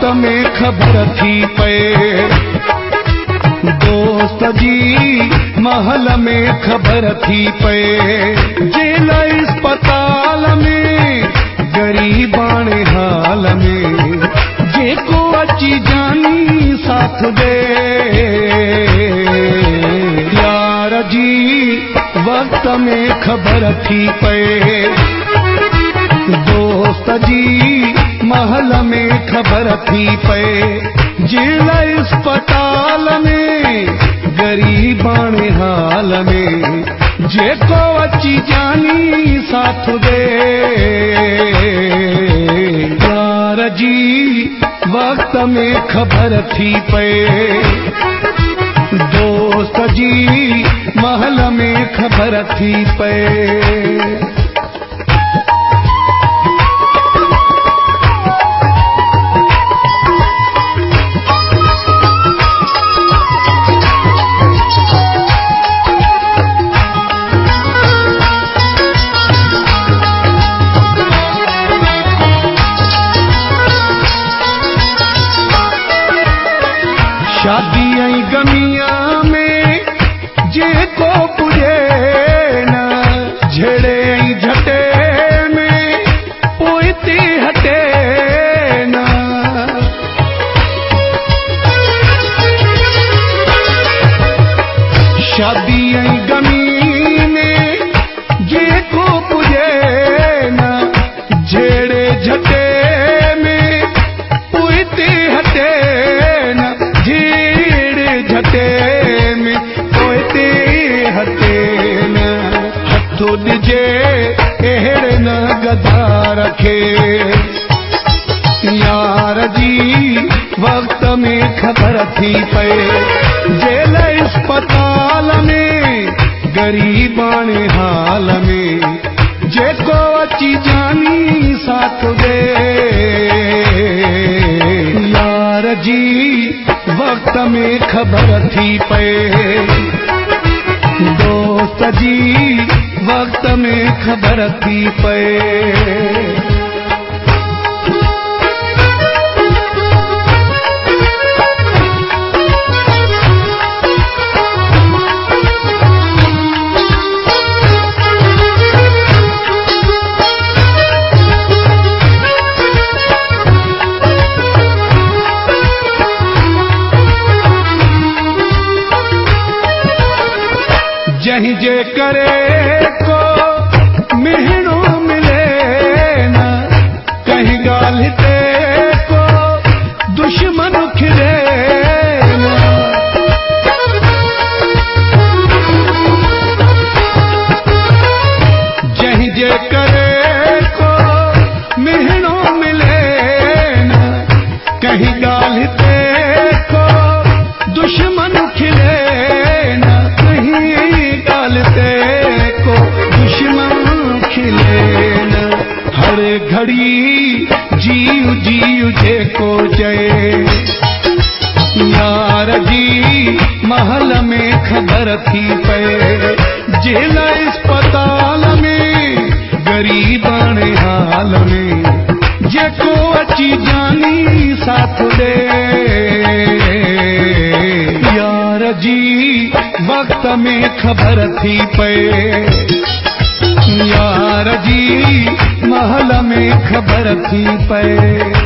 में खबर थी पे, दोस्त जी महल में खबर थी पे, जेल अस्पताल में गरीबान हाल में, जेको अची जानी साथ दे। यार जी वक्त में खबर थी पे, दोस्त जी महल में खबर थी पे, जेल अस्पताल में गरीबान हाल में, जेको अची जानी साथ दे। यार जी वक्त में खबर थी पे, दोस्त जी महल में खबर थी पे। शादी आई गमिया में जेको पुजे न, झेड़े आई झटे में पोइते हटे न। शादी आई गमी में जेको पुजे न, झेड़े झटे में पोइते हटे न, झटे में पोइते हटे न। हथो ॾिजे अहिड़े न गदा रखे। यार जी वक्त में खबर थी पे, जेल अस्पताल में गरीबान हाल में, जेको अची जानी साथ दे। यार जी वक्त में खबर थी पे, दोस्त जी वक्त में खबर थी पे। जहीं जे करे को मिहणो मिले न, कहीं ॻाल्हि ते को दुश्मन खिले न। जहीं जे करे को मिहणो मिले न, कहीं ॻाल्हि ते को दुश्मन खिले न, को दुश्मन खिले न। हर घड़ी जीव जीव जेको चए। यार जी महल में खबर थी पे, जेल अस्पताल में गरीबान हाल में, जेको अची जानी साथ दे। यार जी वक्त में खबर थी पे, यार जी महल में खबर थी पे।